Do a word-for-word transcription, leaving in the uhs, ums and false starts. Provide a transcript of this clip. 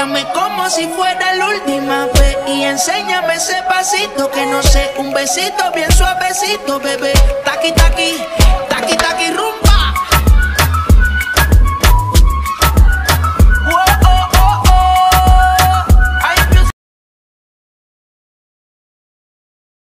Mírame como si fuera la última vez y enséñame ese pasito que no sé, un besito bien suavecito, bebé. Taqui, taqui.